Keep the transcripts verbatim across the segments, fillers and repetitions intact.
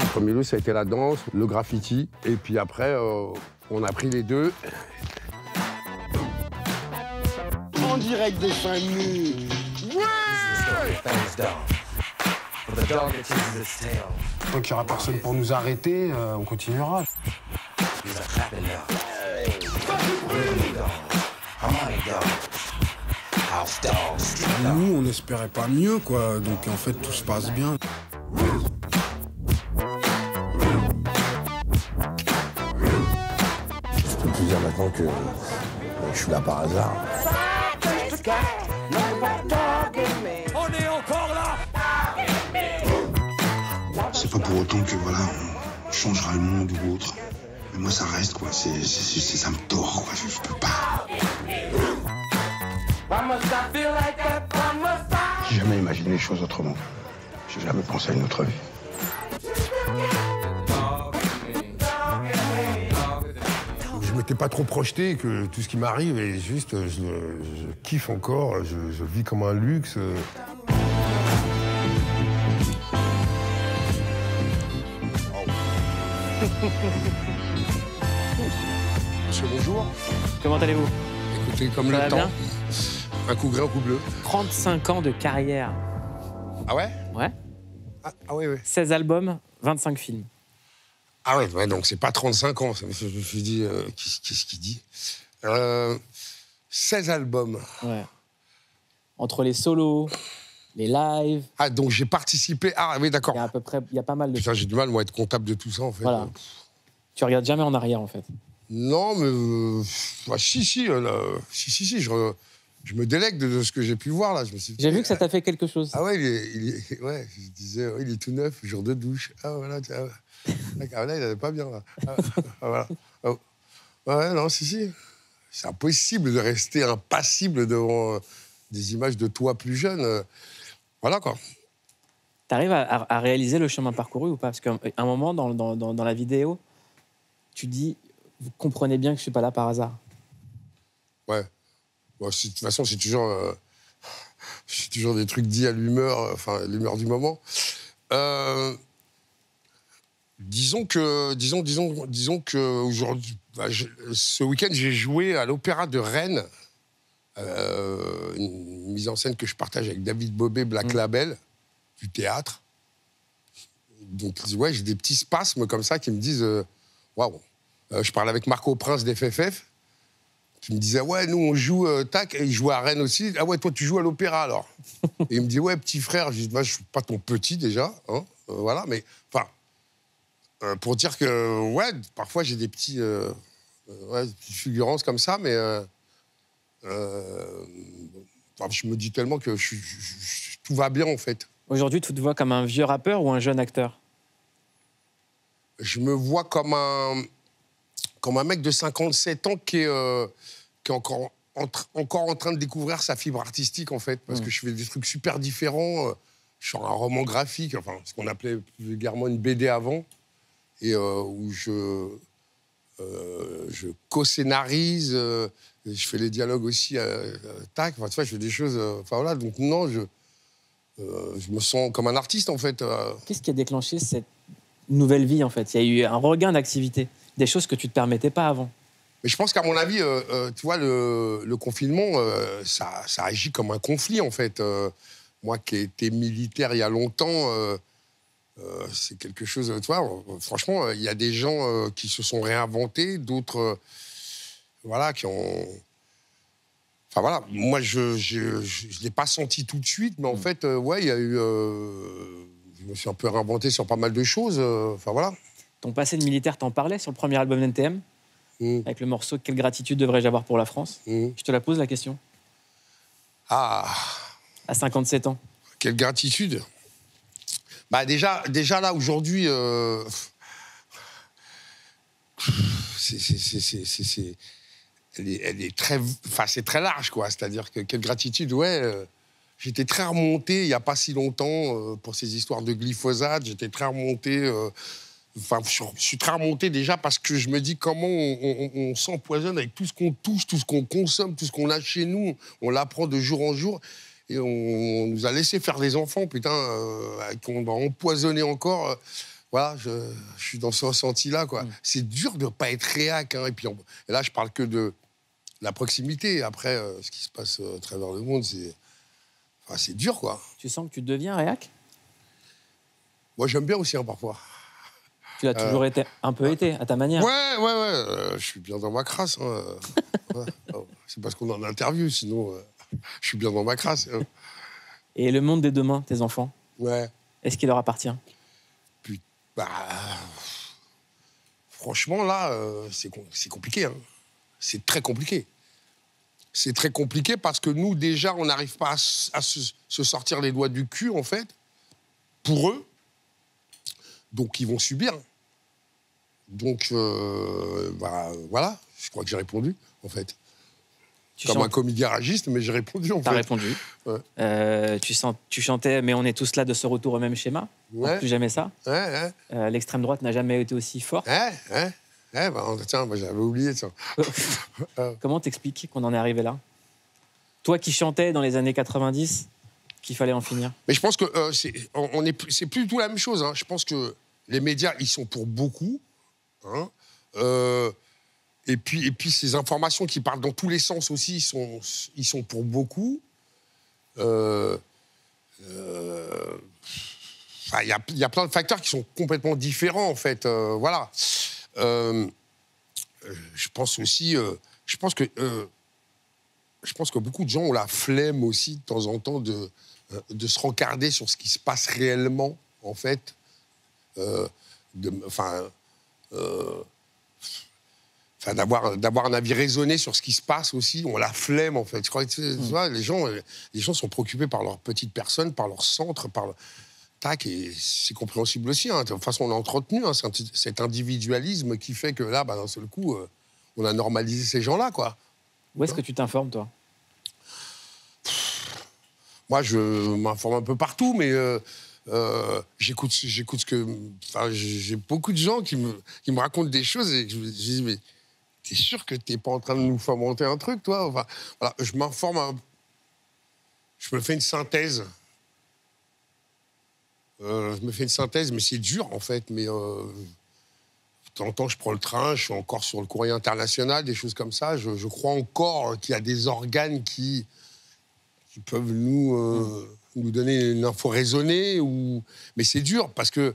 premier lieu, ça a été la danse, le graffiti. Et puis après, euh, on a pris les deux. En direct des fins de nuit. Tant qu'il n'y aura personne pour nous arrêter, euh, on continuera. Nous, on n'espérait pas mieux, quoi. Donc en fait, tout se passe bien. Je peux plus dire maintenant que je suis là par hasard. On est encore là. C'est pas pour autant que voilà, on changera le monde ou autre. Mais moi, ça reste quoi. C'est, c'est, c'est ça me tord quoi. Je, je peux pas. J'ai jamais imaginé les choses autrement. J'ai jamais pensé à une autre vie. Je m'étais pas trop projeté que tout ce qui m'arrive est juste, je, je kiffe encore, je, je vis comme un luxe. Monsieur, bonjour. Comment allez-vous? Écoutez, comme Ça le va temps, bien un coup gris, un coup bleu. trente-cinq ans de carrière. Ah ouais? Ouais. Ah, ah ouais, ouais. seize albums, vingt-cinq films. Ah ouais, ouais, donc c'est pas trente-cinq ans, je me suis dit, euh, qu'est-ce, qu'est-ce qu'il dit euh, seize albums. Ouais. Entre les solos, les lives, Ah, donc j'ai participé. Ah oui, d'accord. il y a à peu près, il y a pas mal de Putain, choses. j'ai du mal, moi, à être comptable de tout ça, en fait. Voilà. Tu regardes jamais en arrière, en fait. Non, mais. Euh, bah, si, si, euh, là, si, si, si, je, re- je me délègue de, de ce que j'ai pu voir, là. Je me suis dit, J'ai vu que ça t'a fait quelque chose. Ah ouais, il est, il est- ouais, je disais, ouais, il est tout neuf, jour de douche. Ah voilà, tiens. Ah, là, il n'allait pas bien, là. Ah, ah, voilà. Ah, ouais, non, si, si. C'est impossible de rester impassible devant euh, des images de toi plus jeune. euh. Voilà, quoi. T'arrives à, à- à réaliser le chemin parcouru ou pas? Parce qu'à un moment, dans, dans, dans, dans la vidéo, tu dis, vous comprenez bien que je suis pas là par hasard. Ouais. Bon, c'est- de toute façon, c'est toujours, euh, c'est toujours des trucs dits à l'humeur, euh, enfin, l'humeur du moment. Euh, disons que, disons, disons, disons que aujourd'hui, bah, je- ce week-end, j'ai joué à l'Opéra de Rennes, euh, une mise en scène que je partage avec David Bobet, Black Mm. Label, du théâtre. Donc, ouais, j'ai des petits spasmes comme ça qui me disent, euh, waouh. Euh, je parle avec Marco Prince d'F F F. Qui me disait, ouais, nous, on joue, euh, tac, et il jouait à Rennes aussi. Ah ouais, toi, tu joues à l'opéra, alors. Et il me dit, ouais, petit frère. Je dis, bah, je suis pas ton petit, déjà, hein, euh, voilà, mais, enfin, euh, pour dire que, ouais, parfois, j'ai des petits, euh, euh, ouais, des petites fulgurances comme ça, mais, euh, euh, enfin, je me dis tellement que je, je- je- tout va bien, en fait. Aujourd'hui, tu te vois comme un vieux rappeur ou un jeune acteur? Je me vois comme un, comme un mec de cinquante-sept ans qui est, euh, qui est encore, en tr- encore en train de découvrir sa fibre artistique, en fait, parce Mm. que je fais des trucs super différents. euh, Je suis un roman graphique, enfin, ce qu'on appelait plus vulgairement une B D avant, et euh, où je, euh, je co-scénarise, euh, et je fais les dialogues aussi, euh, euh, tac, enfin, tu vois, je fais des choses, euh, enfin voilà, donc non, je, euh, je me sens comme un artiste, en fait. euh. Qu'est-ce qui a déclenché cette nouvelle vie, en fait? Il y a eu un regain d'activité, des choses que tu te permettais pas avant. Mais je pense qu'à mon avis, euh, euh, tu vois, le, le confinement, euh, ça, ça agit comme un conflit, en fait. Euh, moi qui ai été militaire il y a longtemps, euh, euh, c'est quelque chose... Tu vois, euh, franchement, il y a des gens euh, qui se sont réinventés, d'autres, euh, voilà, qui ont... Enfin, voilà, moi, je ne l'ai pas senti tout de suite, mais en Mm. fait, euh, ouais, il y a eu... euh, je me suis un peu réinventé sur pas mal de choses. euh, Enfin, voilà. Ton passé de militaire, t'en parlais sur le premier album d'N T M, Mm, avec le morceau Quelle gratitude devrais-je avoir pour la France? mm. Je te la pose, la question. Ah... À cinquante-sept ans. Quelle gratitude. Bah déjà, déjà là, aujourd'hui, euh, c'est, c'est, c'est, c'est, c'est- c'est- elle, est, elle est très, enfin, c'est très large, quoi. C'est-à-dire que quelle gratitude, ouais. euh, j'étais très remonté il n'y a pas si longtemps euh, pour ces histoires de glyphosate. J'étais très remonté. euh, Enfin, je je suis très remonté déjà parce que je me dis comment on, on- on s'empoisonne avec tout ce qu'on touche, tout ce qu'on consomme, tout ce qu'on a chez nous. On l'apprend de jour en jour. Et on, on nous a laissé faire des enfants, putain, euh, qu'on va empoisonner encore. voilà, je, je suis dans ce ressenti-là, quoi. Mmh. C'est dur de ne pas être réac, hein, et puis on, et là, je parle que de la proximité. Après, euh, ce qui se passe euh, à travers le monde, c'est, enfin, c'est dur, quoi. Tu sens que tu deviens réac? Moi, j'aime bien aussi, hein, parfois. Tu l'as toujours euh, été, un peu euh, été, à ta manière. Ouais, ouais, ouais. Euh, je suis bien dans ma crasse. Hein. Ouais. Oh, c'est parce qu'on est en interview, sinon, euh, je suis bien dans ma crasse. Hein. Et le monde des demain, tes enfants, ouais. Est-ce qu'il leur appartient? Puis, bah, franchement, là, euh, c'est, c'est compliqué. Hein. C'est très compliqué. C'est très compliqué parce que nous, déjà, on n'arrive pas à, à se, se sortir les doigts du cul, en fait, pour eux. Donc, ils vont subir. Donc, euh, bah, voilà, je crois que j'ai répondu, en fait. Tu Comme chantes... un comédien garagiste, mais j'ai répondu, en T'as fait. répondu. Ouais. Euh, tu, sens, tu chantais « Mais on est tous là de ce retour au même schéma ». Ouais. Plus jamais ça. Ouais, ouais. Euh, l'extrême droite n'a jamais été aussi forte. Ouais, ouais. ouais bah, tiens, moi, j'avais oublié, ça. Comment t'expliques qu'on en est arrivé là? Toi qui chantais dans les années quatre-vingt-dix, qu'il fallait en finir. Mais je pense que euh, c'est, on est, c'est plus du tout la même chose. Hein. Je pense que les médias, ils sont pour beaucoup. Hein. Euh, et, puis, et puis, ces informations qui parlent dans tous les sens aussi, ils sont, ils sont pour beaucoup. Euh, euh, enfin, y a, y a plein de facteurs qui sont complètement différents, en fait. Euh, voilà. Euh, je pense aussi... Euh, je pense que... Euh, je pense que beaucoup de gens ont la flemme aussi, de temps en temps, de, de se rencarder sur ce qui se passe réellement, en fait. Euh, enfin... Euh, Enfin, d'avoir, d'avoir un avis raisonné sur ce qui se passe aussi, on la flemme, en fait. Je crois que tu vois, les, gens, les gens sont préoccupés par leur petite personne, par leur centre, par le... Tac, et c'est compréhensible aussi. Hein. De toute façon, on a entretenu hein, cet individualisme qui fait que là, bah, d'un seul coup, euh, on a normalisé ces gens-là, quoi. Où est-ce hein que tu t'informes, toi? Moi, je m'informe un peu partout, mais... Euh, Euh, j'écoute, j'écoute ce que... Enfin, j'ai beaucoup de gens qui me, qui me racontent des choses et je me dis, mais t'es sûr que t'es pas en train de nous fomenter un truc, toi? Enfin, voilà, je m'informe, un... je me fais une synthèse. Euh, je me fais une synthèse, mais c'est dur, en fait. Mais euh, de temps en temps, je prends le train, je suis encore sur le courrier international, des choses comme ça. Je, je crois encore qu'il y a des organes qui, qui peuvent nous... Euh, mmh. nous donner une info raisonnée, ou... mais c'est dur, parce que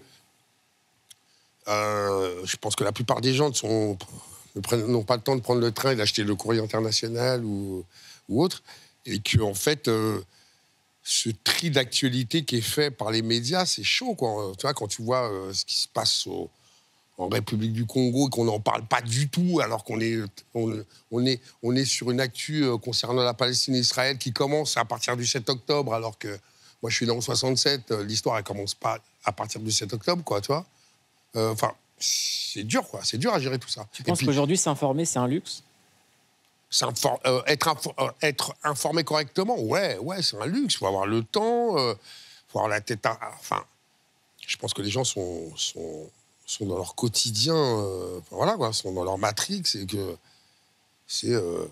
euh, je pense que la plupart des gens sont... ne prennent... n'ont pas le temps de prendre le train et d'acheter le courrier international ou, ou autre, et qu'en en fait, euh, ce tri d'actualité qui est fait par les médias, c'est chaud, quoi. Tu vois, quand tu vois euh, ce qui se passe au... en République du Congo et qu'on n'en parle pas du tout, alors qu'on est, on, on est, on est sur une actu concernant la Palestine et Israël qui commence à partir du sept octobre, alors que moi, je suis né en soixante-sept, l'histoire, elle commence pas à partir du sept octobre, quoi, tu vois. Enfin, euh, c'est dur, quoi. C'est dur à gérer tout ça. Tu penses puis, qu'aujourd'hui, s'informer, c'est un luxe? s'infor- euh, être, infor- euh, être informé correctement, ouais, ouais, c'est un luxe. Il faut avoir le temps, il euh, faut avoir la tête à... Enfin, je pense que les gens sont... sont sont dans leur quotidien, euh, voilà quoi, sont dans leur matrix, et que c'est... Euh,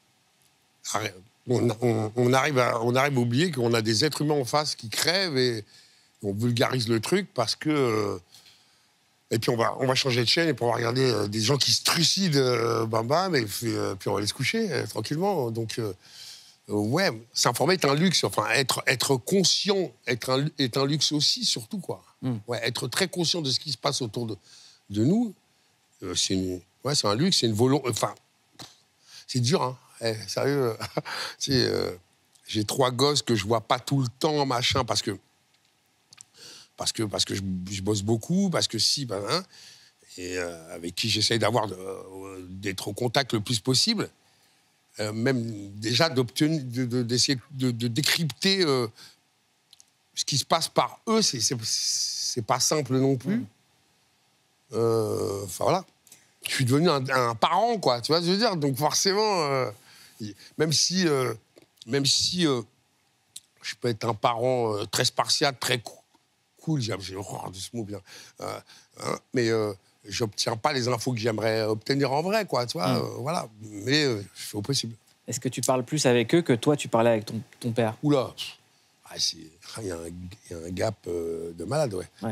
on, on, on, arrive à, on arrive à oublier qu'on a des êtres humains en face qui crèvent et on vulgarise le truc parce que... Euh, et puis on va, on va changer de chaîne et puis on va regarder euh, des gens qui se trucident, euh, bam bam, et puis, euh, puis on va aller se coucher euh, tranquillement. Donc, euh, ouais, s'informer est un luxe. Enfin, être, être conscient être un, est un luxe aussi, surtout, quoi. Mm. Ouais, être très conscient de ce qui se passe autour de, de nous, euh, c'est, une, ouais, c'est un luxe, c'est une volonté... Enfin, c'est dur, hein. Eh, sérieux, euh, j'ai trois gosses que je vois pas tout le temps, machin, parce que parce que, parce que je, je bosse beaucoup, parce que si, ben, hein, et euh, avec qui j'essaye d'avoir, de, euh, d'être au contact le plus possible, euh, même déjà d'obtenir, de, de, d'essayer de, de décrypter... Euh, ce qui se passe par eux, c'est, c'est, c'est pas simple non plus. Mmh. Euh, enfin, voilà. Je suis devenu un, un parent, quoi, tu vois ce que je veux dire? Donc, forcément, euh, même si, euh, même si euh, je peux être un parent euh, très spartiate, très cou- cool, j'ai, j'ai horreur de ce mot, bien, euh, hein, mais euh, j'obtiens pas les infos que j'aimerais obtenir en vrai, quoi, tu vois, mmh. euh, voilà. Mais euh, je fais au possible. Est-ce que tu parles plus avec eux que toi, tu parlais avec ton, ton père? Oula, il ah, y, y a un gap euh, de malade, ouais. Ouais.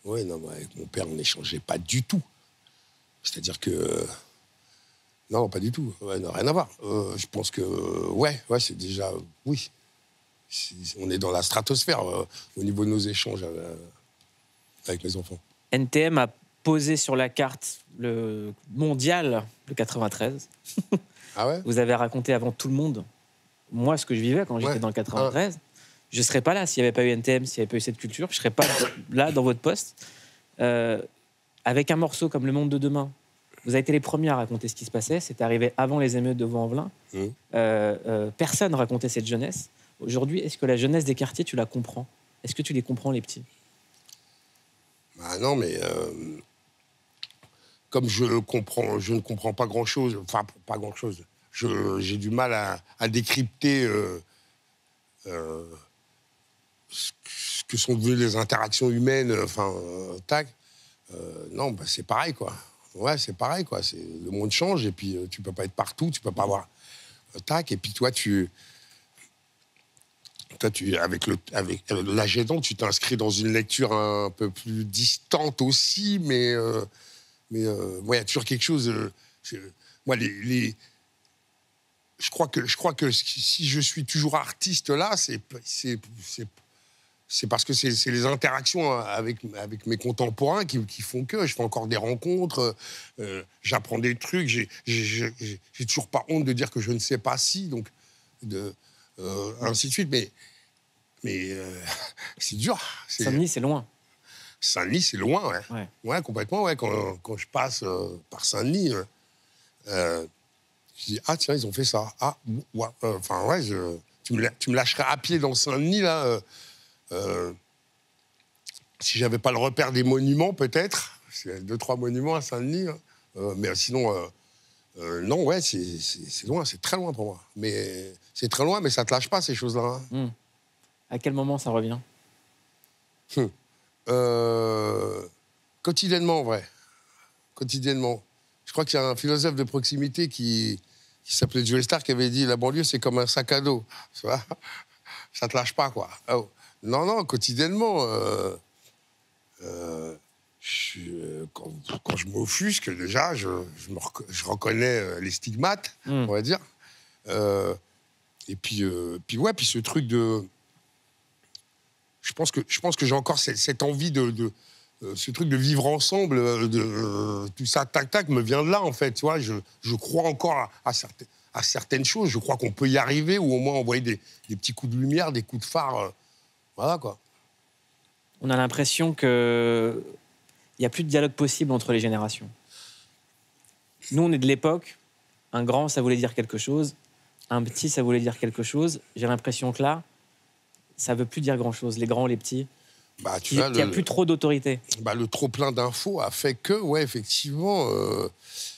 Ouais, non, mais avec mon père, on n'échangeait pas du tout. C'est-à-dire que... Euh, non, pas du tout. Ouais, non, rien à voir. Euh, je pense que... Euh, ouais, ouais, c'est déjà... Euh, oui. C'est, on est dans la stratosphère euh, au niveau de nos échanges euh, avec mes enfants. N T M a posé sur la carte le mondial de quatre-vingt-treize. Ah ouais? Vous avez raconté avant tout le monde, moi, ce que je vivais quand j'étais ouais. dans le quatre-vingt-treize. Ah. Je ne serais pas là s'il n'y avait pas eu N T M, s'il n'y avait pas eu cette culture. Je ne serais pas là, dans votre poste. Euh, avec un morceau comme Le Monde de demain, vous avez été les premiers à raconter ce qui se passait. C'est arrivé avant les émeutes de Vaux-en-Velin. Mmh. Euh, euh, personne racontait cette jeunesse. Aujourd'hui, est-ce que la jeunesse des quartiers, tu la comprends? Est-ce que tu les comprends, les petits? Bah non, mais euh, comme je comprends, je ne comprends pas grand-chose, enfin, pas grand-chose, je, j'ai du mal à, à décrypter euh, euh, ce que sont devenues les interactions humaines, enfin, euh, tac. Euh, non, bah, c'est pareil, quoi. Ouais, c'est pareil, quoi. C'est, le monde change, et puis euh, tu peux pas être partout, tu peux pas avoir... Euh, tac, et puis toi, tu... Toi, tu, avec, le, avec, avec l'âge aidant, tu t'inscris dans une lecture un peu plus distante aussi, mais euh, mais euh, moi, il y a toujours quelque chose. Euh, je, moi, les, les, je crois que je crois que si je suis toujours artiste là, c'est c'est c'est, c'est parce que c'est, c'est les interactions avec avec mes contemporains qui, qui font que je fais encore des rencontres, euh, j'apprends des trucs, j'ai, j'ai, j'ai, j'ai toujours pas honte de dire que je ne sais pas si, donc de Euh, ainsi de suite, mais, mais euh, c'est dur. C'est... Saint-Denis, c'est loin. Saint-Denis, c'est loin, ouais. Ouais, ouais complètement, ouais. Quand, quand je passe euh, par Saint-Denis, euh, euh, je dis, ah tiens, ils ont fait ça. Ah, ouais. Enfin, euh, ouais, je, tu, me, tu me lâcherais à pied dans Saint-Denis, là. Euh, euh, si j'avais pas le repère des monuments, peut-être. Il y a deux, trois monuments à Saint-Denis. Hein. Euh, mais sinon... Euh, Euh, non, ouais, c'est, c'est, c'est loin, c'est très loin pour moi. Mais c'est très loin, mais ça te lâche pas, ces choses-là. Hein. Mmh. À quel moment ça revient? hum. euh, Quotidiennement, en vrai. Quotidiennement. Je crois qu'il y a un philosophe de proximité qui, qui s'appelait Joe Star qui avait dit « La banlieue, c'est comme un sac à dos. » Tu vois, ça te lâche pas, quoi. Oh. Non, non, quotidiennement... Euh, euh, Je, quand, quand je m'offusque, déjà, je, je, me rec- je reconnais les stigmates, mmh. on va dire. Euh, et puis, euh, puis, ouais, puis ce truc de... Je pense que, je pense que j'ai encore cette, cette envie de... de euh, ce truc de vivre ensemble, de, euh, tout ça, tac-tac, me vient de là, en fait. Tu vois, je, je crois encore à, à, certaines, à certaines choses. Je crois qu'on peut y arriver, ou au moins envoyer des, des petits coups de lumière, des coups de phare. Euh, voilà, quoi. On a l'impression que... il n'y a plus de dialogue possible entre les générations. Nous, on est de l'époque, un grand, ça voulait dire quelque chose, un petit, ça voulait dire quelque chose. J'ai l'impression que là, ça ne veut plus dire grand-chose, les grands, les petits. Bah, tu il n'y a le, plus trop d'autorité. Bah, le trop-plein d'infos a fait que, ouais, effectivement... Euh,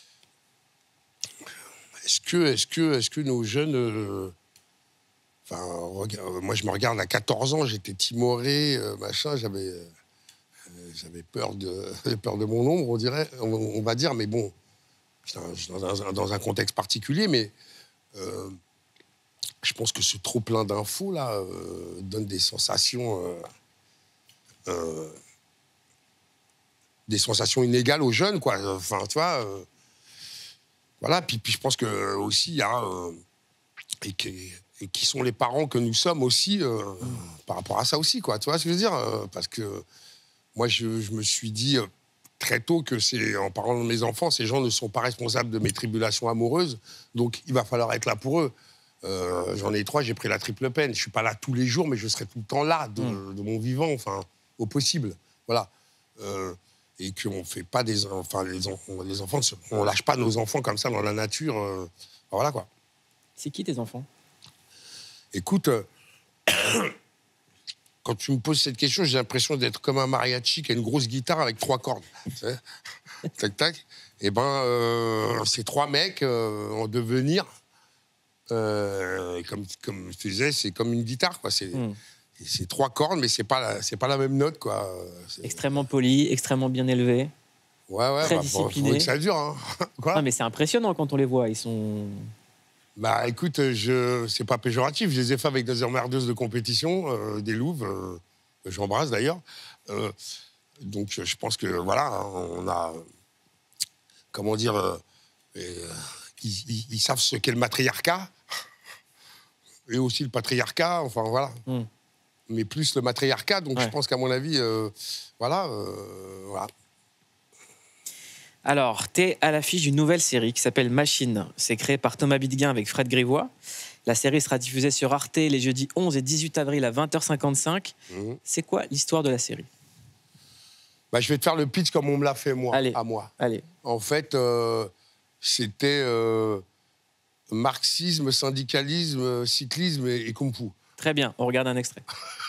est-ce, que, est-ce, que, est-ce que nos jeunes... Euh, enfin, regarde, moi, je me regarde à quatorze ans, j'étais timoré, euh, machin, j'avais... Euh, J'avais peur de, peur de mon ombre, on, dirait, on, on va dire, mais bon, je suis dans un, dans un contexte particulier, mais euh, je pense que ce trop-plein d'infos, là, euh, donne des sensations... Euh, euh, des sensations inégales aux jeunes, quoi. Enfin, tu vois... Euh, voilà, puis, puis je pense que aussi, il y a... Euh, et, qui, et qui sont les parents que nous sommes aussi, euh, mmh. par rapport à ça aussi, quoi. Tu vois ce que je veux dire euh, parce que... Moi, je, je me suis dit euh, très tôt que, c'est, en parlant de mes enfants, ces gens ne sont pas responsables de mes tribulations amoureuses, donc il va falloir être là pour eux. Euh, j'en ai trois, j'ai pris la triple peine. Je ne suis pas là tous les jours, mais je serai tout le temps là, de, mmh. de mon vivant, enfin, au possible. Voilà. Euh, et qu'on ne fait pas des... Enfin, les, on, les enfants, on ne lâche pas nos enfants comme ça dans la nature. Euh, voilà, quoi. C'est qui tes enfants? Écoute... Euh, Quand tu me poses cette question, j'ai l'impression d'être comme un mariachi qui a une grosse guitare avec trois cordes. Tac, tac. Et ben, euh, ces trois mecs euh, en devenir, euh, comme, comme je te disais, c'est comme une guitare, quoi. C'est, mm. c'est trois cordes, mais c'est pas la, c'est pas la même note, quoi. C'est... Extrêmement poli, extrêmement bien élevé. Ouais, ouais. Très bah, discipliné. Faut que ça dure, hein. Quoi? Non, mais c'est impressionnant quand on les voit. Ils sont... Bah, écoute, je... c'est pas péjoratif. Je les ai fait avec des emmerdeuses de compétition, euh, des louves. Euh... J'embrasse, d'ailleurs. Euh... Donc, je pense que, voilà, on a... Comment dire... Euh, euh, ils, ils, ils savent ce qu'est le matriarcat. Et aussi le patriarcat, enfin, voilà. Mm. Mais plus le matriarcat, donc ouais. je pense qu'à mon avis, euh, voilà, euh, voilà. Alors, t'es à l'affiche d'une nouvelle série qui s'appelle Machine. C'est créé par Thomas Bidguin avec Fred Grivois. La série sera diffusée sur Arte les jeudis onze et dix-huit avril à vingt heures cinquante-cinq. Mmh. C'est quoi l'histoire de la série? Bah, je vais te faire le pitch comme on me l'a fait, moi, Allez. à moi. Allez. En fait, euh, c'était euh, marxisme, syndicalisme, cyclisme et, et kung-fu. Très bien, on regarde un extrait.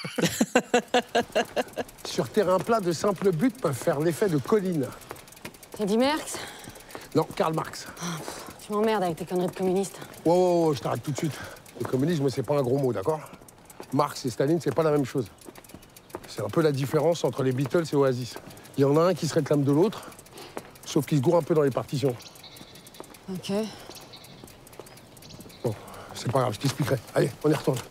Sur terrain plat, de simples buts peuvent faire l'effet de collines. T'as dit Marx? Non, Karl Marx. Oh, tu m'emmerdes avec tes conneries de communistes. Wow, wow, wow, je t'arrête tout de suite. Le communisme, c'est pas un gros mot, d'accord? Marx et Staline, c'est pas la même chose. C'est un peu la différence entre les Beatles et Oasis. Il y en a un qui se réclame de l'autre, sauf qu'il se gourre un peu dans les partitions. Ok. Bon, c'est pas grave, je t'expliquerai. Allez, on y retourne.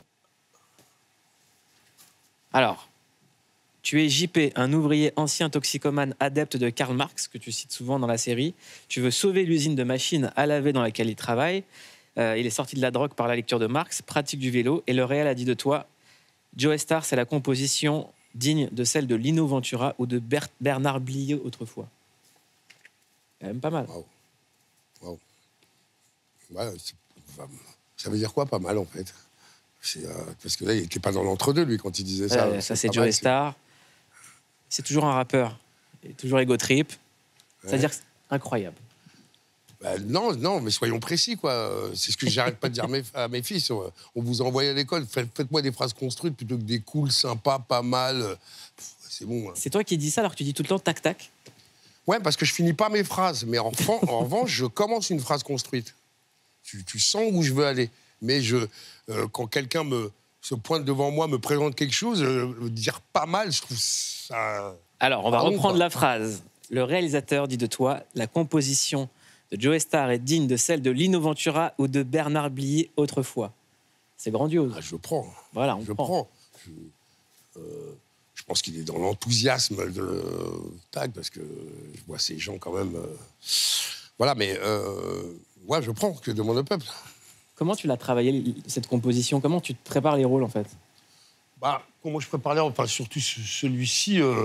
Alors, tu es J P, un ouvrier ancien toxicomane adepte de Karl Marx, que tu cites souvent dans la série. Tu veux sauver l'usine de machines à laver dans laquelle il travaille. Euh, il est sorti de la drogue par la lecture de Marx, pratique du vélo, et le réel a dit de toi, Joe Star, c'est la composition digne de celle de Lino Ventura ou de Ber Bernard Blier autrefois. Quand même pas mal. Waouh. Waouh. Ouais, ça veut dire quoi, pas mal, en fait? Euh, parce que là, il n'était pas dans l'entre-deux, lui, quand il disait ça. Ouais, ça, c'est Joe Star. C'est toujours un rappeur. Il est toujours ego trip. Ouais. C'est-à-dire que c'est incroyable. Bah, non, non, mais soyons précis, quoi. C'est ce que j'arrête pas de dire à mes, à mes fils. On vous a envoyé à l'école. Faites-moi des phrases construites plutôt que des cool, sympas, pas mal. C'est bon. Hein. C'est toi qui dis ça alors que tu dis tout le temps tac-tac? Ouais, parce que je finis pas mes phrases. Mais en, en revanche, je commence une phrase construite. Tu, tu sens où je veux aller. Mais je, euh, quand quelqu'un me se pointe devant moi, me présente quelque chose, euh, dire pas mal, je trouve ça... Alors, on va ah, reprendre bon, la phrase. Le réalisateur dit de toi, la composition de Joe Star est digne de celle de Lino Ventura ou de Bernard Blier autrefois. C'est grandiose. Ah, je prends. Voilà, on je prend. prends. Je, euh, je pense qu'il est dans l'enthousiasme de Tag, parce que je vois ces gens quand même... Euh, voilà, mais... Euh, ouais, je prends, que demande le peuple. Comment tu l'as travaillé, cette composition? Comment tu te prépares les rôles, en fait? Bah, comment je prépare les rôles? Enfin, surtout celui-ci... Euh,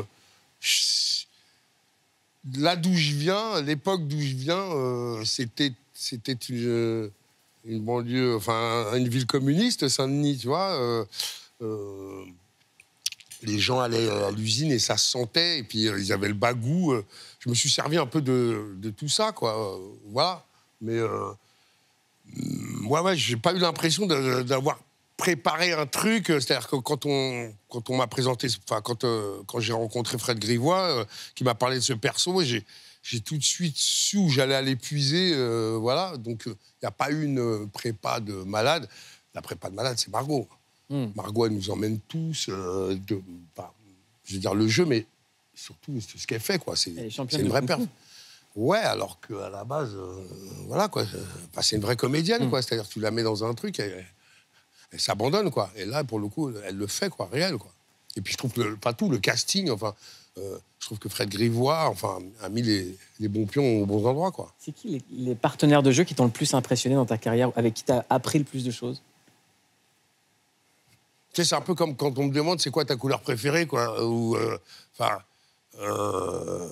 là d'où je viens, l'époque d'où je viens, euh, c'était c'était une, une banlieue, enfin, une ville communiste, Saint-Denis, tu vois. Euh, euh, les gens allaient à l'usine et ça se sentait, et puis euh, ils avaient le bagou. Euh, je me suis servi un peu de, de tout ça, quoi. Euh, voilà. Mais... Euh, Ouais, ouais, j'ai pas eu l'impression d'avoir préparé un truc. C'est-à-dire que quand on, quand on m'a présenté, enfin, quand, euh, quand j'ai rencontré Fred Grivois, euh, qui m'a parlé de ce perso, j'ai tout de suite su où j'allais aller puiser. Euh, voilà. Donc, il euh, n'y a pas eu une prépa de malade. La prépa de malade, c'est Margot. Mm. Margot, elle nous emmène tous. Euh, de, bah, je veux dire, le jeu, mais surtout ce qu'elle fait, quoi. C'est une vraie perf. Ouais, alors qu'à la base, euh, voilà, quoi. Enfin, c'est une vraie comédienne, mmh. quoi. C'est-à-dire que tu la mets dans un truc, elle, elle s'abandonne, quoi. Et là, pour le coup, elle le fait, quoi, réel, quoi. Et puis, je trouve que, le, pas tout, le casting, enfin, euh, je trouve que Fred Grivois, enfin, a mis les, les bons pions aux bons endroits, quoi. C'est qui les, les partenaires de jeu qui t'ont le plus impressionné dans ta carrière, avec qui t'as appris le plus de choses? Tu sais, c'est un peu comme quand on me demande c'est quoi ta couleur préférée, quoi. Ou, enfin... Euh,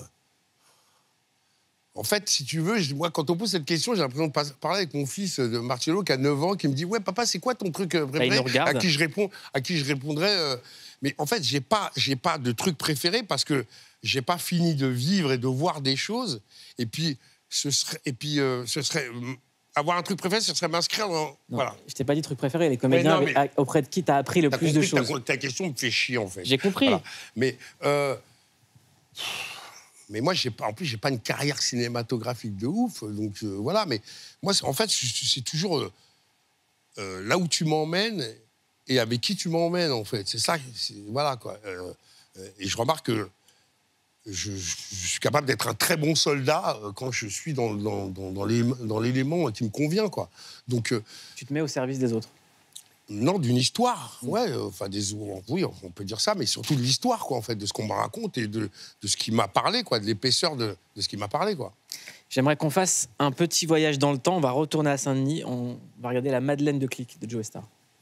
En fait, si tu veux, je, moi, quand on pose cette question, j'ai l'impression de parler avec mon fils de Marcello, qui a neuf ans, qui me dit « Ouais, papa, c'est quoi ton truc préféré ?» À qui je réponds, à qui je répondrais euh, mais en fait, j'ai pas, j'ai pas de truc préféré parce que j'ai pas fini de vivre et de voir des choses. Et puis, ce serait, et puis, euh, ce serait avoir un truc préféré, ce serait m'inscrire dans... Non, voilà. Je t'ai pas dit truc préféré, les comédiens non, avec, auprès de qui t'as appris le plus de choses. Ta, ta question me fait chier, en fait. J'ai compris. Voilà. Mais... Euh, Mais moi, pas, en plus, j'ai pas une carrière cinématographique de ouf, donc euh, voilà. Mais moi, en fait, c'est toujours euh, euh, là où tu m'emmènes et avec qui tu m'emmènes, en fait. C'est ça, voilà, quoi. Euh, et je remarque que je, je suis capable d'être un très bon soldat quand je suis dans, dans, dans, dans l'élément qui me convient, quoi. Donc, euh, tu te mets au service des autres. Non, d'une histoire, ouais. euh, Enfin, des, oui, on peut dire ça, mais surtout de l'histoire, quoi, en fait, de ce qu'on me raconte et de, de ce qui m'a parlé, quoi, de l'épaisseur de, de ce qui m'a parlé, quoi. J'aimerais qu'on fasse un petit voyage dans le temps. On va retourner à Saint-Denis. On va regarder la Madeleine de Click de Joe Star.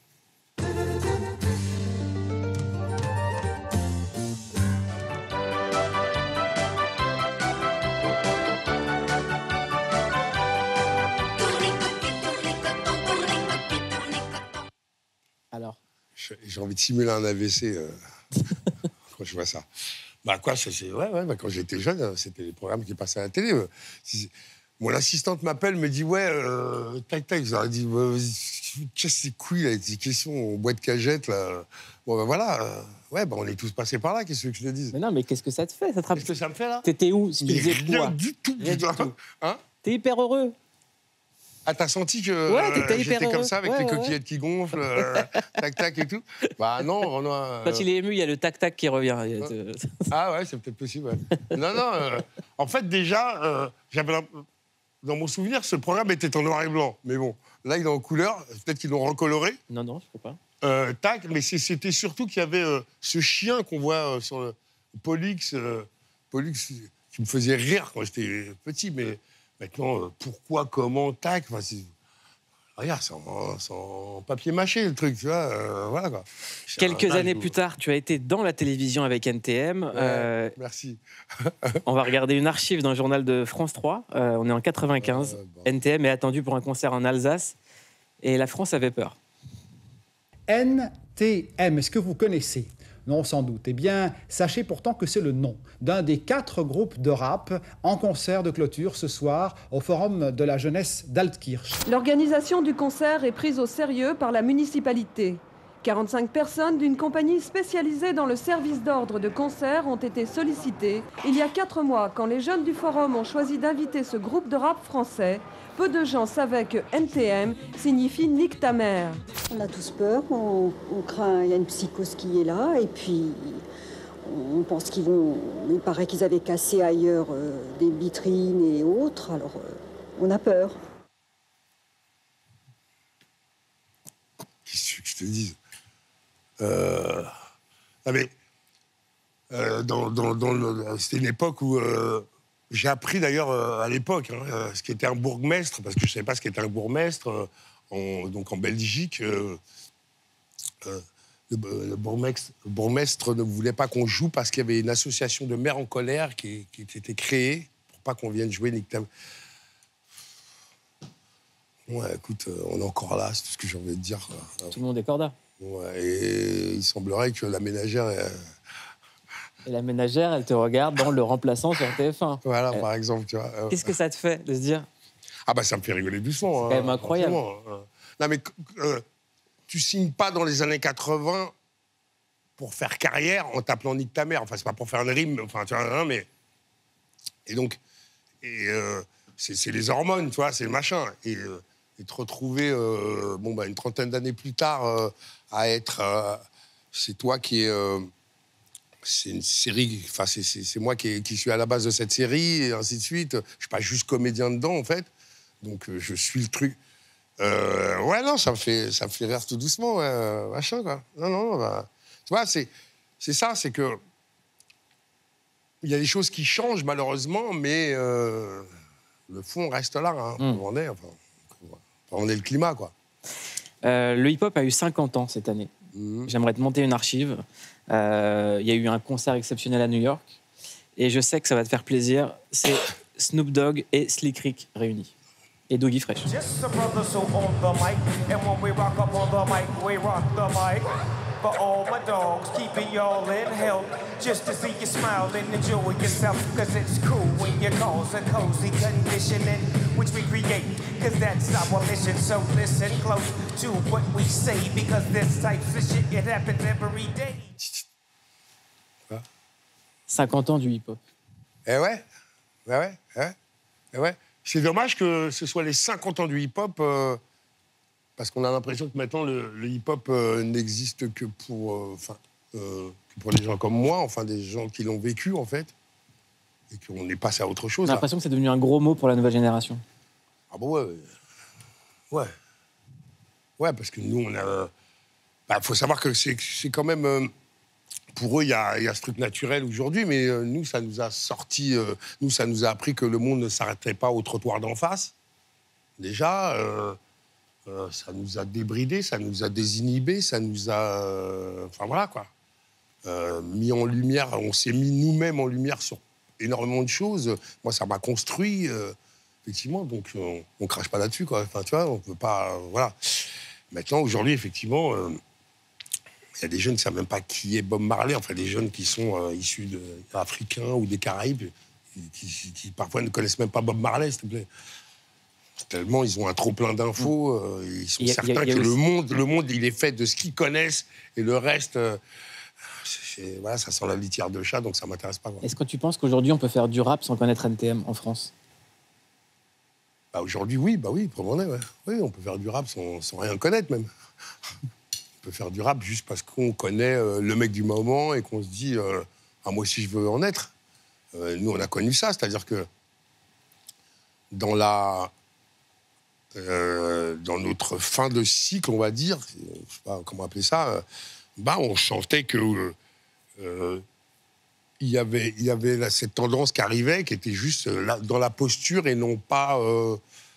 Alors, J'ai envie de simuler un A V C euh, quand je vois ça. Bah quoi, c'est, c'est- ouais, ouais, bah, quand j'étais jeune, euh, c'était les programmes qui passaient à la télé. euh. Si- Mon assistante m'appelle, me dit ouais, euh, tac tac. J'aurais dit ouais, vas-y, casse ces couilles avec ces questions en boîte cagette là. Bon ben voilà, euh, ouais, bah, on est tous passés par là. Qu'est-ce que je te dise? mais non, mais qu'est-ce que ça te fait? Ça te Qu'est-ce que ça me fait là? T'étais où si tu Mais faisais rien quoi? du tout, Rien du putain. tout. Hein? T'es hyper heureux. Ah, t'as senti que Ouais, t'étais euh, hyper j'étais comme heureux. ça avec Ouais, les ouais, coquillettes qui gonflent, euh, tac tac et tout? Bah non, on a, Quand il est ému, il y a le tac-tac qui revient. Il y a te- Ah ouais, c'est peut-être possible. Ouais. non, non. euh, en fait, déjà, euh, j'avais l'imp- dans mon souvenir, ce programme était en noir et blanc. Mais bon, là, il est en couleur. Peut-être qu'ils l'ont recoloré. Non, non, je ne crois pas. Euh, tac, mais c'est- c'était surtout qu'il y avait euh, ce chien qu'on voit euh, sur le Pollux, euh, Pollux, qui me faisait rire quand j'étais petit. Mais maintenant, euh, pourquoi, comment, tac, enfin, c'est- regarde, c'est en, c'est en papier mâché le truc, tu vois. euh, voilà quoi. C'est Quelques un âge années où- plus tard, tu as été dans la télévision avec N T M. Ouais, Euh, merci. on va regarder une archive dans le journal de France trois. Euh, on est en quatre-vingt-quinze. Euh, bon. N T M est attendu pour un concert en Alsace. Et la France avait peur. N T M, est-ce que vous connaissez? Non, sans doute. Eh bien, sachez pourtant que c'est le nom d'un des quatre groupes de rap en concert de clôture ce soir au Forum de la jeunesse d'Altkirch. L'organisation du concert est prise au sérieux par la municipalité. quarante-cinq personnes d'une compagnie spécialisée dans le service d'ordre de concert ont été sollicitées il y a quatre mois quand les jeunes du Forum ont choisi d'inviter ce groupe de rap français. Peu de gens savaient que N T M signifie Nique ta mère. On a tous peur, on, on craint, il y a une psychose qui est là, et puis on pense qu'ils vont... Il paraît qu'ils avaient cassé ailleurs euh, des vitrines et autres, alors euh, on a peur. Qu'est-ce que je te dise euh... Ah mais, euh, dans, dans, dans le... C'était une époque où euh, j'ai appris d'ailleurs euh, à l'époque hein, euh, ce qu'était un bourgmestre, parce que je ne savais pas ce qu'était un bourgmestre. Euh, en, donc en Belgique, euh, euh, le, le, bourgmestre, le bourgmestre ne voulait pas qu'on joue parce qu'il y avait une association de maires en colère qui, qui était créée pour pas qu'on vienne jouer Nick Tam. Ouais, écoute, euh, on est encore là, c'est tout ce que j'ai envie de dire. Quoi. Tout le monde est corda. Ouais, et il semblerait que la ménagère... euh, Et la ménagère, elle te regarde dans Le Remplaçant sur T F un. Voilà, Euh, par exemple, tu vois. euh, Qu'est-ce que ça te fait de se dire? Ah bah ça me fait rigoler doucement. C'est hein, quand même incroyable. franchement, hein. Non mais euh, tu signes pas dans les années quatre-vingts pour faire carrière en t'appelant Nique ta mère. Enfin, c'est pas pour faire une rime, enfin, tu vois, hein, mais... Et donc, et, euh, c'est c'est les hormones, tu vois, c'est le machin. Et, euh, et te retrouver, euh, bon, bah, une trentaine d'années plus tard, euh, à être... euh, c'est toi qui est... euh, c'est une série, enfin, c'est- c'est c'est moi qui, est- qui suis à la base de cette série, et ainsi de suite. Je suis pas juste comédien dedans, en fait. Donc, euh, je suis le truc. Euh, ouais, non, ça me fait, ça me fait rire tout doucement, ouais, euh, machin, quoi. Non, non, bah, tu vois, c'est c'est ça, c'est que il y a des choses qui changent, malheureusement, mais euh, le fond reste là, hein. Mm. On est, enfin, on est le climat, quoi. Euh, le hip-hop a eu cinquante ans cette année. Mhm. J'aimerais te monter une archive. Euh, Il y a eu un concert exceptionnel à New York. Et je sais que ça va te faire plaisir. C'est Snoop Dogg et Slick Rick réunis. Et Doggy Fresh. Just the brothers who own the mic, and when we rock up on the mic, we rock the mic. For all my dogs, keeping y'all in health, just to see you smile and enjoy yourself, cause it's cool when you cause a cozy condition in which we create, cause that's our mission. So listen close to what we say, because this type of shit, it happens every day. cinquante ans du hip-hop. Eh ouais, eh ouais, eh ouais, eh ouais. C'est dommage que ce soit les cinquante ans du hip-hop, euh, parce qu'on a l'impression que maintenant le, le hip-hop euh, n'existe que pour, euh, enfin, euh, que pour les gens comme moi, enfin des gens qui l'ont vécu en fait, et qu'on est passé à autre chose. J'ai là. l'impression que c'est devenu un gros mot pour la nouvelle génération. Ah bon ouais, ouais, ouais, parce que nous on a, Bah, faut savoir que c'est quand même... Euh, pour eux, il y, y a ce truc naturel aujourd'hui, mais euh, nous, ça nous a sorti... Euh, nous, ça nous a appris que le monde ne s'arrêterait pas au trottoir d'en face. Déjà, euh, euh, ça nous a débridés, ça nous a désinhibés, ça nous a... Euh, enfin, voilà, quoi. Euh, mis en lumière, on s'est mis nous-mêmes en lumière sur énormément de choses. Moi, ça m'a construit, euh, effectivement, donc on, on crache pas là-dessus, quoi. Enfin, tu vois, on peut pas... Euh, voilà. Maintenant, aujourd'hui, effectivement... Euh, il y a des jeunes qui ne savent même pas qui est Bob Marley, enfin des jeunes qui sont euh, issus de, africains ou des Caraïbes, qui, qui, qui parfois ne connaissent même pas Bob Marley, s'il te plaît. Tellement ils ont un trop-plein d'infos, euh, ils sont y a, certains y a, y a que aussi... le, monde, le monde, il est fait de ce qu'ils connaissent, et le reste, euh, c'est, voilà, ça sent la litière de chat, donc ça ne m'intéresse pas. Est-ce que tu penses qu'aujourd'hui, on peut faire du rap sans connaître N T M en France? Bah, aujourd'hui, oui, bah oui, pour ouais. Oui, on peut faire du rap sans, sans rien connaître, même. On peut faire du rap juste parce qu'on connaît euh, le mec du moment et qu'on se dit euh, ah, moi aussi je veux en être. Euh, nous on a connu ça, c'est-à-dire que dans la euh, dans notre fin de cycle, on va dire, je sais pas comment appeler ça, euh, bah on sentait que euh, euh, il y avait il y avait là, cette tendance qui arrivait, qui était juste euh, là, dans la posture et non pas euh,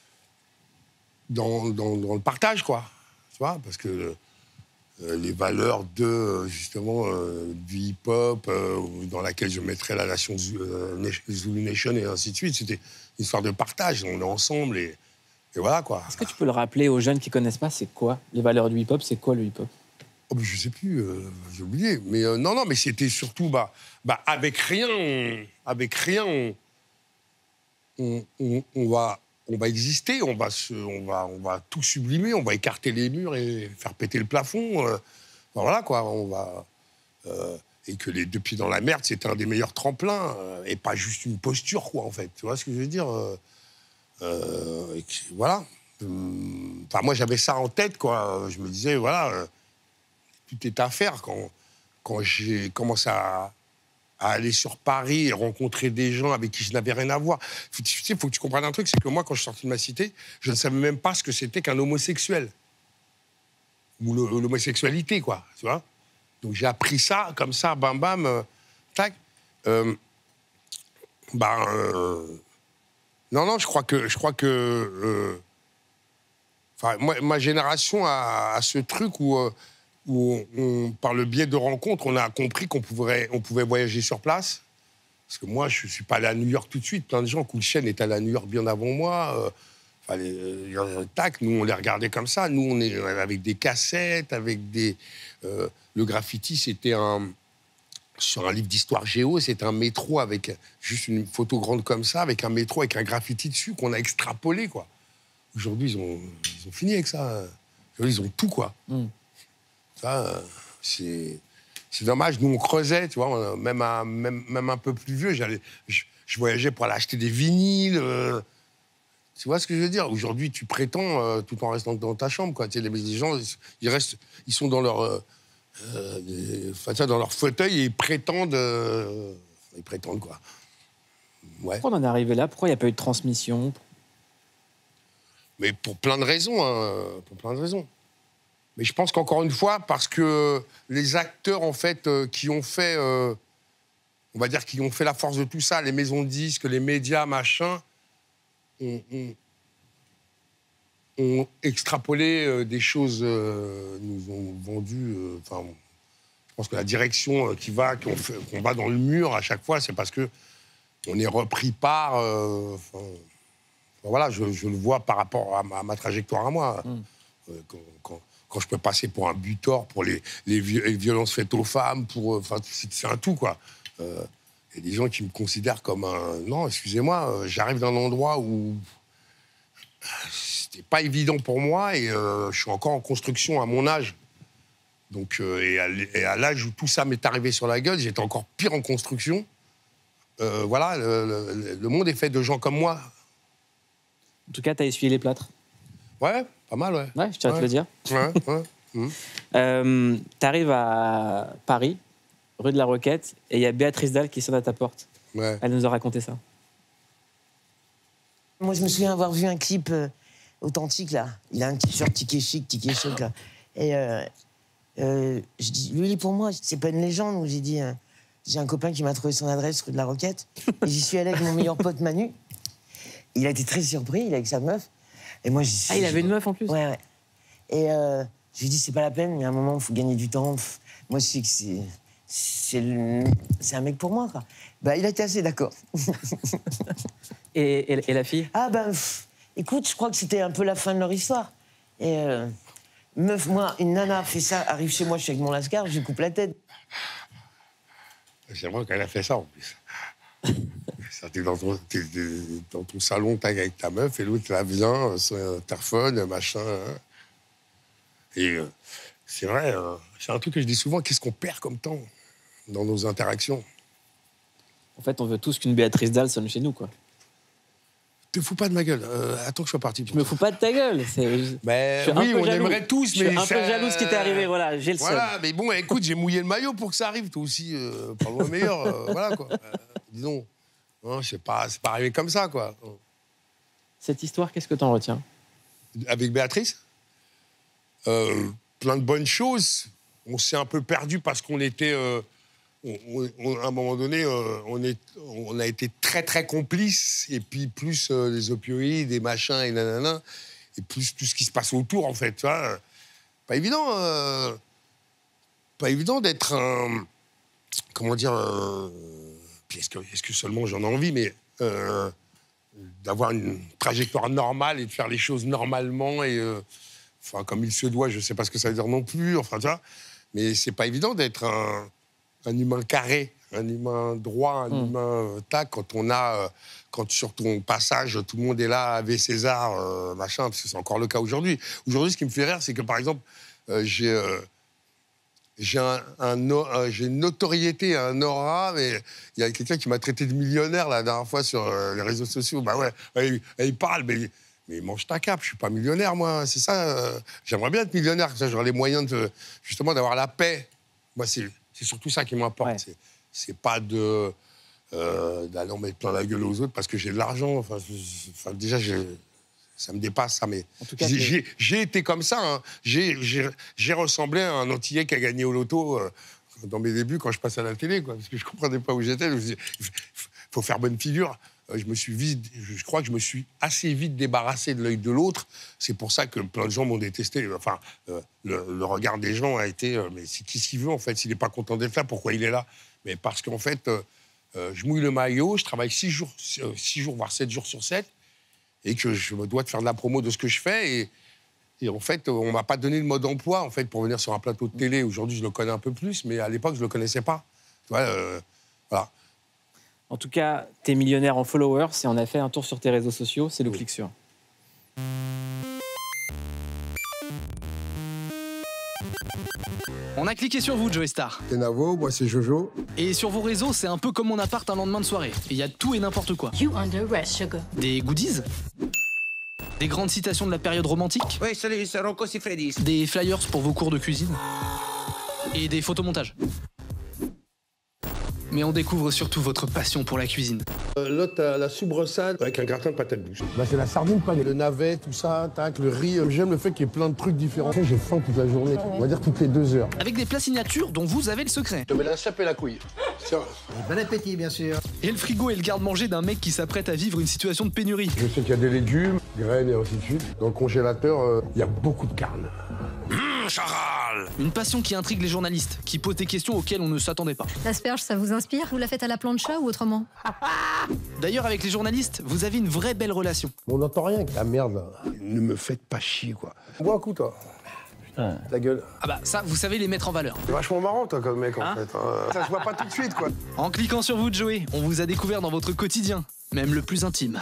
dans, dans, dans le partage, quoi. Tu vois, parce que Euh, les valeurs de, justement, euh, du hip-hop, euh, dans laquelle je mettrais la nation euh, Zulu Nation et ainsi de suite. C'était une histoire de partage, on est ensemble et, et voilà, quoi. Est-ce que tu peux le rappeler aux jeunes qui ne connaissent pas, c'est quoi les valeurs du hip-hop? C'est quoi le hip-hop? Oh, je ne sais plus, euh, j'ai oublié. Mais euh, non, non, mais c'était surtout, bah, bah, avec rien, on, avec rien, on, on, on, on va... On va exister, on va, se, on, va, on va tout sublimer, on va écarter les murs et faire péter le plafond. Euh, voilà, quoi. On va, euh, et que les deux pieds dans la merde, c'était un des meilleurs tremplins, euh, et pas juste une posture, quoi, en fait. Tu vois ce que je veux dire euh, euh, et que, voilà. Enfin, moi, j'avais ça en tête, quoi. Je me disais, voilà, euh, tout est à faire. Quand, quand j'ai commencé à... à aller sur Paris et rencontrer des gens avec qui je n'avais rien à voir. Tu sais, il faut que tu comprennes un truc, c'est que moi, quand je suis sorti de ma cité, je ne savais même pas ce que c'était qu'un homosexuel. Ou le, l'homosexualité, quoi, tu vois. Donc j'ai appris ça, comme ça, bam, bam, euh, tac. Euh, ben, euh, non, non, je crois que... Je crois que euh, enfin, moi, ma génération a, a ce truc où... Euh, où, on, on, par le biais de rencontres, on a compris qu'on pouvait, on pouvait voyager sur place. Parce que moi, je ne suis pas allé à New York tout de suite. Plein de gens, Cool Chain est allé à New York bien avant moi. Euh, enfin, les, euh, tac, nous, on les regardait comme ça. Nous, on est avec des cassettes, avec des... Euh, le graffiti, c'était un... Sur un livre d'histoire géo, c'était un métro avec juste une photo grande comme ça, avec un métro avec un graffiti dessus qu'on a extrapolé, quoi. Aujourd'hui, ils ont, ils ont fini avec ça. Ils ont tout, quoi. Mm. Ça, c'est, c'est dommage. Nous, on creusait, tu vois, même, à, même, même un peu plus vieux. J'allais, je, je voyageais pour aller acheter des vinyles. Euh, tu vois ce que je veux dire? Aujourd'hui, tu prétends euh, tout en restant dans ta chambre, quoi. Tu sais, les, les gens, ils, restent, ils sont dans leur, euh, euh, enfin, dans leur fauteuil et ils prétendent... Euh, ils prétendent, quoi. Ouais. Pourquoi on en est arrivé là? Pourquoi il n'y a pas eu de transmission? Mais pour plein de raisons, hein, pour plein de raisons. Mais je pense qu'encore une fois, parce que les acteurs, en fait, euh, qui ont fait, euh, on va dire, qui ont fait la force de tout ça, les maisons de disques, les médias, machin, ont, ont, ont extrapolé euh, des choses, euh, nous ont vendu. Enfin, euh, je pense que la direction qui va, qu'on, fait, qu'on va dans le mur à chaque fois, c'est parce que on est repris par. Euh, voilà, je, je le vois par rapport à ma, à ma trajectoire à moi. Mm. Euh, quand, quand, quand je peux passer pour un butor, pour les, les, les violences faites aux femmes, pour, enfin, c'est, c'est un tout, quoi. Euh, il y a des gens qui me considèrent comme un... Non, excusez-moi, euh, j'arrive d'un endroit où c'était pas évident pour moi et euh, je suis encore en construction à mon âge. Donc, euh, et, à, et à l'âge où tout ça m'est arrivé sur la gueule, j'étais encore pire en construction. Euh, voilà, le, le, le monde est fait de gens comme moi. En tout cas, t'as essuyé les plâtres. Ouais, pas mal, ouais. Ouais, je tiens ouais. à te le dire. Ouais, ouais. Mmh. euh, T'arrives à Paris, rue de la Roquette, et il y a Béatrice Dalle qui sonne à ta porte. Ouais. Elle nous a raconté ça. Moi, je me souviens avoir vu un clip euh, authentique, là. Il a un t-shirt ticket chic, ticket choc, là. Et, euh, Euh, je dis, lui, pour moi, c'est pas une légende. J'ai dit, euh, j'ai un copain qui m'a trouvé son adresse rue de la Roquette. Et j'y suis allé avec mon meilleur pote Manu. Il a été très surpris, il est avec sa meuf. Et moi, j'y suis. Ah, il avait une meuf en plus? Ouais, ouais. Et euh, je lui ai dit, c'est pas la peine, mais à un moment, il faut gagner du temps. Moi, je sais que c'est. C'est le... un mec pour moi, quoi. Bah, il a été assez d'accord. et, et, et la fille? Ah, ben, bah, écoute, je crois que c'était un peu la fin de leur histoire. Et. Euh... Meuf, moi, une nana fait ça, arrive chez moi, je suis avec mon lascar, je lui coupe la tête. C'est vrai qu'elle a fait ça, en plus. T'es dans, t'es dans ton salon, t'es avec ta meuf, et l'autre, là, vient, sur un interphone, machin. Hein. Et euh, c'est vrai, euh, c'est un truc que je dis souvent, qu'est-ce qu'on perd comme temps dans nos interactions? En fait, on veut tous qu'une Béatrice Dalle sonne chez nous, quoi. Te fous pas de ma gueule. Euh, attends que je sois parti. Je me fous pas de ta gueule. Mais oui, on jaloux. aimerait tous, je mais suis un ça... peu jaloux ce qui t'est arrivé. Voilà, j'ai le seum. Voilà, mais bon, écoute, j'ai mouillé le maillot pour que ça arrive, toi aussi. Euh, pas loin meilleur. Euh, voilà, quoi. Euh, disons, hein, c'est pas, c'est pas arrivé comme ça, quoi. Cette histoire, qu'est-ce que t'en retiens? Avec Béatrice, euh, plein de bonnes choses. On s'est un peu perdu parce qu'on était. Euh, On, on, à un moment donné, euh, on, est, on a été très, très complices. Et puis, plus euh, les opioïdes, et machins, et nanana, et plus tout ce qui se passe autour, en fait. Tu vois. Pas évident. Euh, pas évident d'être un... Comment dire... Euh, puis est-ce que, est-ce que seulement j'en ai envie, mais... Euh, d'avoir une trajectoire normale et de faire les choses normalement, et... Euh, enfin, comme il se doit, je sais pas ce que ça veut dire non plus. Enfin, tu vois. Mais c'est pas évident d'être un... un humain carré, un humain droit, un mmh. humain euh, tac, quand on a, euh, quand sur ton passage, tout le monde est là, Ave César, euh, machin, parce que c'est encore le cas aujourd'hui. Aujourd'hui, ce qui me fait rire, c'est que, par exemple, euh, j'ai euh, j'ai un, un, euh, j'ai une notoriété, un aura, mais il y a quelqu'un qui m'a traité de millionnaire la dernière fois sur euh, les réseaux sociaux. Bah ouais, il, il parle, mais, mais mange ta cape, je suis pas millionnaire, moi, c'est ça. Euh, j'aimerais bien être millionnaire, comme ça, j'aurais les moyens, de, justement, d'avoir la paix. Moi, c'est... C'est surtout ça qui m'importe. Ouais. C'est, c'est pas de, euh, d'aller en mettre plein la gueule aux autres parce que j'ai de l'argent. Enfin, enfin, déjà, j'ai, ça me dépasse, ça. Mais en tout cas, j'ai, j'ai, j'ai été comme ça. Hein. J'ai, j'ai, j'ai ressemblé à un Antillais qui a gagné au loto euh, dans mes débuts quand je passais à la télé, quoi, parce que je comprenais pas où j'étais. Il faut faire bonne figure. Je me suis vite, je crois que je me suis assez vite débarrassé de l'œil de l'autre. C'est pour ça que plein de gens m'ont détesté. Enfin, euh, le, le regard des gens a été, euh, mais c'est qui ce qu'il veut en fait? S'il n'est pas content d'être là, pourquoi il est là? Mais parce qu'en fait, euh, euh, je mouille le maillot, je travaille six jours, euh, six jours, voire sept jours sur sept, et que je me dois de faire de la promo de ce que je fais. Et, et en fait, on m'a pas donné le mode d'emploi en fait pour venir sur un plateau de télé. Aujourd'hui, je le connais un peu plus, mais à l'époque, je le connaissais pas. Tu vois, euh, voilà. En tout cas, t'es millionnaire en followers et on a fait un tour sur tes réseaux sociaux, c'est le oui. clic sur. On a cliqué sur vous, Joey Star. C'est Navo, moi c'est Jojo. Et sur vos réseaux, c'est un peu comme mon appart un lendemain de soirée. Il y a tout et n'importe quoi. You under arrest, sugar. Des goodies. Des grandes citations de la période romantique. Oui, salut, c'est Rocco Siffredi. Des flyers pour vos cours de cuisine. Et des photomontages. Mais on découvre surtout votre passion pour la cuisine. Euh, là, t'as la soubresalle avec un gratin de patates douces. Bah, c'est la sardine panée. Le navet, tout ça, tac, le riz. J'aime le fait qu'il y ait plein de trucs différents. J'ai faim toute la journée, on va dire toutes les deux heures. Avec des plats signatures dont vous avez le secret. Je te mets la chape et la couille. Tiens. Bon appétit, bien sûr. Et le frigo et le garde-manger d'un mec qui s'apprête à vivre une situation de pénurie. Je sais qu'il y a des légumes, graines et ainsi de suite. Dans le congélateur, euh, il y a beaucoup de carne. Mmh, Charal. Une passion qui intrigue les journalistes, qui pose des questions auxquelles on ne s'attendait pas. L'asperge, ça vous inspire? Vous la faites à la plancha ou autrement? D'ailleurs, avec les journalistes, vous avez une vraie belle relation. On n'entend rien que la merde, là. Ne me faites pas chier, quoi. Bois un coup, toi. Putain. Ta gueule. Ah bah, ça, vous savez les mettre en valeur. C'est vachement marrant, toi, comme mec, en hein fait. Hein. Ça se voit pas tout de suite, quoi. En cliquant sur vous, Joey, on vous a découvert dans votre quotidien, même le plus intime.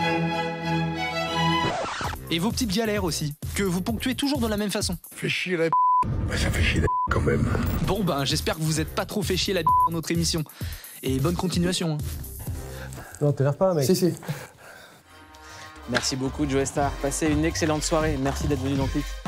Et vos petites galères aussi, que vous ponctuez toujours de la même façon. Fait chier la bah, ça fait chier la quand même. Bon ben, j'espère que vous êtes pas trop fait chier la dans notre émission. Et bonne continuation. Hein. Non, t'énerves pas, mec. Si, si. Merci beaucoup, Joey Star. Passez une excellente soirée. Merci d'être venu dans Click.